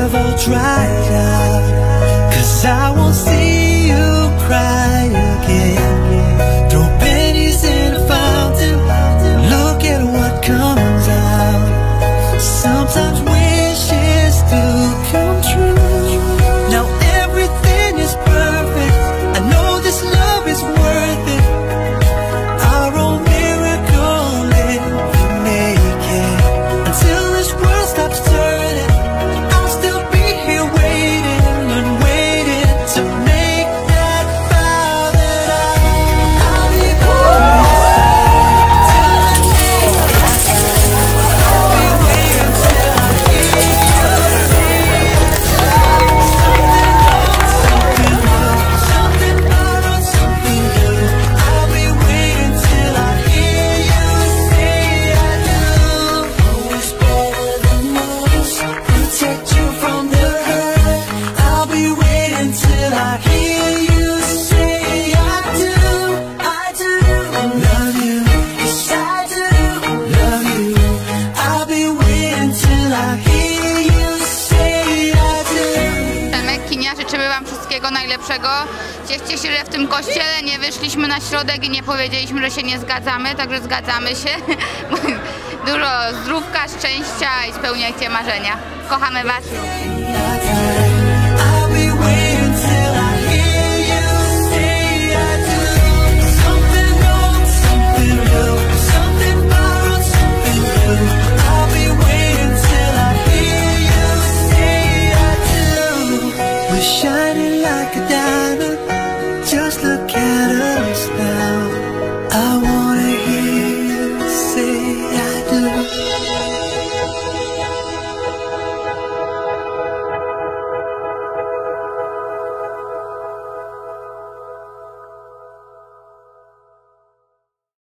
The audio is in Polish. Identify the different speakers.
Speaker 1: have all dried out, 'cause I won't see you cry again. Throw pennies in a fountain, look at what comes out. Sometimes wishes do come true. Now everything is perfect, I know this love is worth it. Our own miracle if we make it. Until this world stops turning, I'll still be here waiting and waiting to make that vow that I'll be born till I take that. I'll be waiting till I hear you say something borrowed, something new. I'll be waiting till I hear you say I do. Always better than most, protect you from the hurt. I'll be waiting till I hear you say I do. I do love you, yes I do love you. I'll be waiting till I hear you say I do.
Speaker 2: Mekinia, życzymy wam wszystkiego najlepszego. Cieszcie się, że w tym kościele nie wyszliśmy na środek i nie powiedzieliśmy, że się nie zgadzamy, także zgadzamy się. Dużo zdrówka, szczęścia i spełniajcie marzenia. Kochamy was.
Speaker 1: I'll be waiting till I hear you say I do. Something old, something new, something borrowed, something new. I'll be waiting till I hear you say I do. We're shining like a diamond, just look at us now. I want